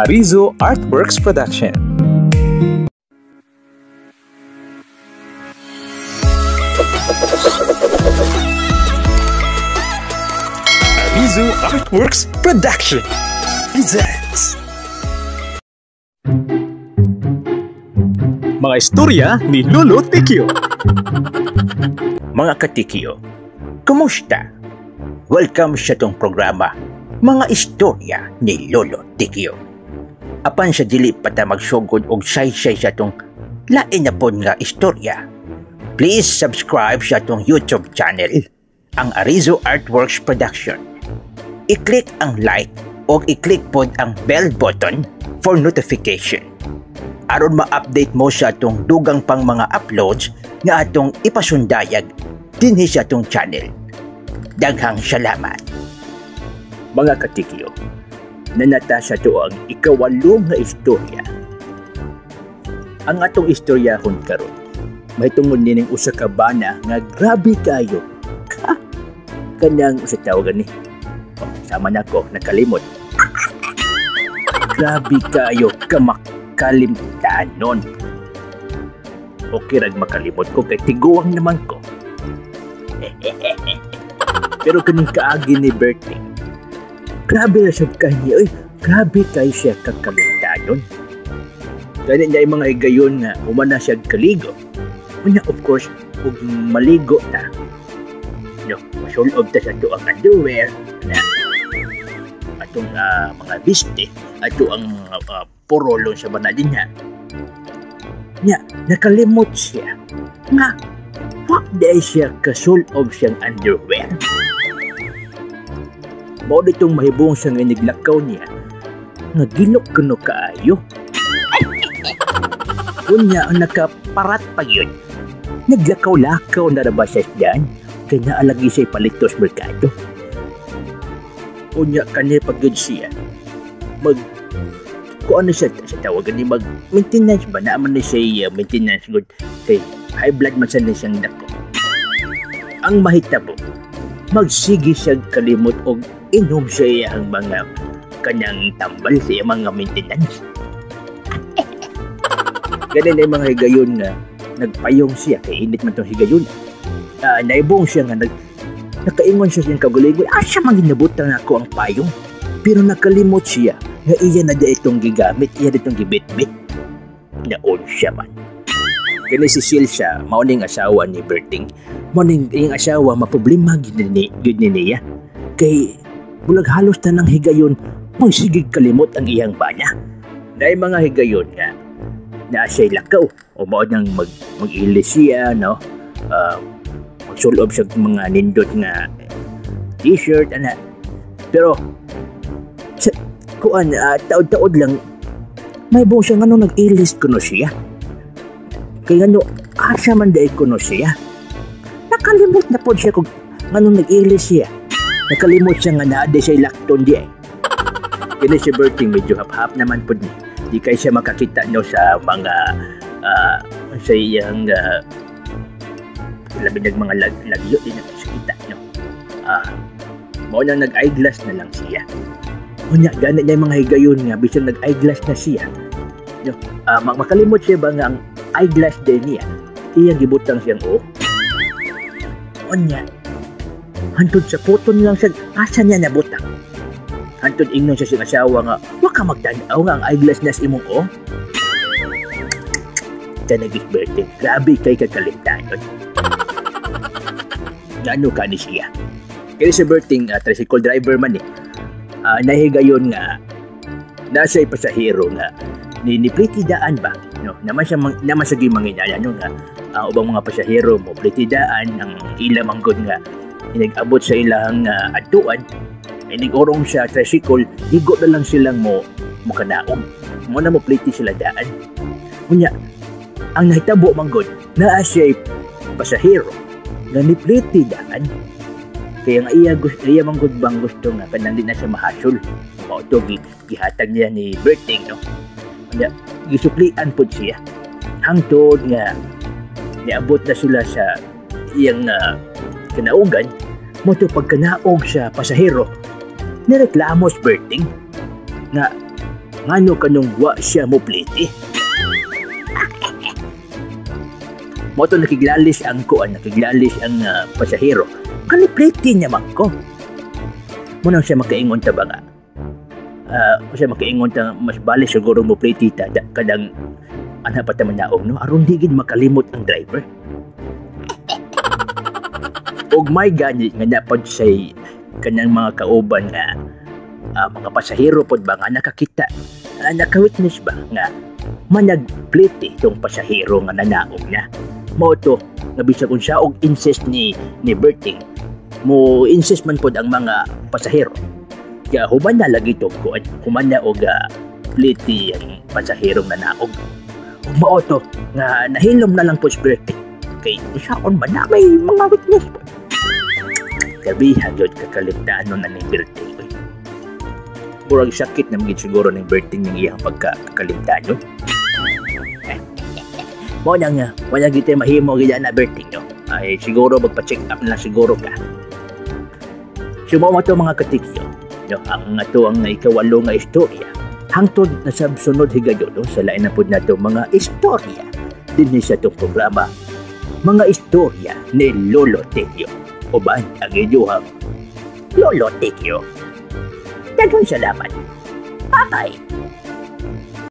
Arizo Artworks Production. Arizo Artworks Production presents mga istorya ni Lolo Tikyo. Mga katikyo, kumusta? Welcome sa tong programa, mga istorya ni Lolo Tikyo. Apan sa dili pata magsugod og say-say sa tong lain na pod nga istorya, please subscribe sa tong YouTube channel, ang Arizo Artworks Production. I-click ang like o i-click pod ang bell button for notification, aron ma-update mo sa atong dugang pang mga uploads nga atong ipasundayag dinhi sa atong channel. Daghang salamat. Mga katikyo, nanata sa to ang ikawalong nga istorya. Ang atong istoryahon karon mahitungod nining usa ka bana nga grabe kayo. Kanang usa tawagan ni. Sama na ko, nakalimot. Grabe kayo kalimtanon. Okay rag makalimot ko kay tiguang naman ko. Pero kaning kaagi ni Bertie, grabe na siya kanya. Grabe kayo siya kakalimtanon. Ganyan niya yung mga higayon nga umana siya kaligo. Una of course, kung maligo ta, masulog ta sa ito ang underwear na atong mga biste, ato ang porolong sa bana din niya. Nakalimot siya nga wag dahil siya kasulog siyang underwear. Mao ditong mahibong siya nga niglakaw niya nga gilok kuno kaayo. Unya ang nakaparat pa yun, naglakaw-lakaw na ba siya dyan kaya naalagi siya palitos merkado. Unya kanil pagod siya kung ano siya tawagan ni mag-maintenance ba? Naaman na siya maintenance good kay high blood man siya na siyang dako. Ang mahitabo, magsige siya kalimot o inom siya ang mga kanyang tambal sa mga maintenance. Ganun na yung mga higayon nga nagpayong siya kay init man itong higayon. Naibong siya nga nakaingon siya siyang kaguligoy. Siya maginabutan ako ang payong. Pero nakalimot siya na iya na da itong gigamit, iya da itong gibit-bit. Naon siya man. Kaya si Silsa, mauning asawa ni Berting. Mauning yung asawa, maproblema gid niya. Kay bulag halos na ng higayon, magsigig kalimot ang iyang bana. Dahil mga higayon nga, na siya'y lakaw. O maon nang mag-ilis siya, no? Magsulob siya mga nindot nga t-shirt, ana. Pero, kuan taod-taod lang may buong siya nga nag-ilis kuno siya. Kaya nga asa man dahil kuno siya. Nakalimot na po siya kung nga nag-ilis siya. Nakalimot siya nga naade siya lakton di ay. Kaya si Berting medyo hap-hap naman po niya. Di kayo siya makakita no sa mga sa iyang labi ng mga lagyo din na siya kita no. Mo nang nag-eyeglass na lang siya. Unya, ganit na yung mga higayon nga, bisang nag-eyeglass na siya. Makalimot siya ba nga ang eyeglass din niya? Iyang gibutang siyang Unya, hantod sa puton lang siya, asa niya nabutang? Hantod ingnon siya siyang asawa nga, wag ka magtanaw nga ang eyeglass na si imong Tanagis Berting, grabe kay kakalimtanon. Gano ka ni siya? Kaya si Berting, tricycle driver man nahigayon nga nasa pasahero nga ni plitidaan ba no naman sa gimanginala no nga ubang mga pasahero mo plitidaan ang ilang manggod nga inag-abot sa ilang atuan inigorong sa tricycle higo na lang silang mo kanaog mo na mo pliti sila daan. Unya ang nahitabo manggod naa siya pasahero nga ni plitidaan. Kaya nga iya manggod bang gusto nga kanang di na siya mahasol. O ito, gihatag niya ni Berting, no? Kaya, gisuklian po siya. Hangtod nga, niabot na sila sa iyang kinaugan, mo ito pagkanaog sa pasahero, nireklamo si Berting nga ngano kanong wa siya mo pliti. Mo to nakiglalis ang pasahero. Kani pliti niya man ko. Mo nang siya makaingon ta ba nga. Siya makaingon ta mas bali siguro mo pliti ta kadang ana pa ta manaog no aron digid makalimot ang driver. Og may gani nga dapat say kanang mga kauban nga mga pasahero pod ba nga nakakita naka-witness ba nga managpliti tong pasahero nga nanaog na mo to nga bisag unsa og insist ni Berting mo insist man pod ang mga pasahero kaya human na lagi to human na og pliti ang pasahero nga nanaog ug mao to nga nahilom na lang po si Berting kay isaon man na may mga witness po kabihan yun kakalimtaan nun na ni Berting. Murag sakit na magiging siguro ng Berting ng iyang pagkakalimtaan yun. Muna nga, wala kita mahimo gaya na Berting no? Ay siguro magpa-check up na siguro ka. Sumawa ito mga katikyo, no? Ang ito ang ikawalo nga istorya. Hangtod na sa sunod higayo no? Sa lain na po na ito mga istorya. Din sa itong programa, mga istorya ni Lolo Tekyo. O ba ang inyong Lolo Tekyo. Daghang salamat. Bye-bye.